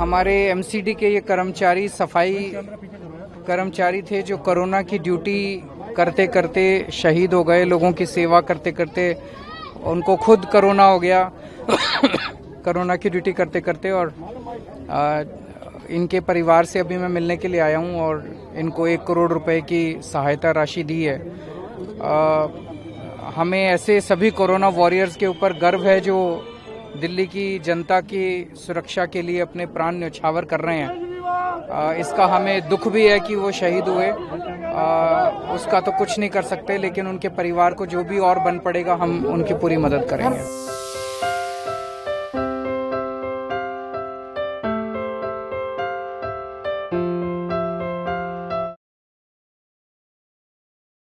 हमारे एमसीडी के ये कर्मचारी सफाई कर्मचारी थे जो कोरोना की ड्यूटी करते करते शहीद हो गए। लोगों की सेवा करते करते उनको खुद कोरोना हो गया कोरोना की ड्यूटी करते करते। और इनके परिवार से अभी मैं मिलने के लिए आया हूं और इनको 1 करोड़ रुपए की सहायता राशि दी है। हमें ऐसे सभी कोरोना वॉरियर्स के ऊपर गर्व है जो दिल्ली की जनता की सुरक्षा के लिए अपने प्राण न्यौछावर कर रहे हैं। इसका हमें दुख भी है कि वो शहीद हुए। उसका तो कुछ नहीं कर सकते, लेकिन उनके परिवार को जो भी और बन पड़ेगा हम उनकी पूरी मदद करेंगे।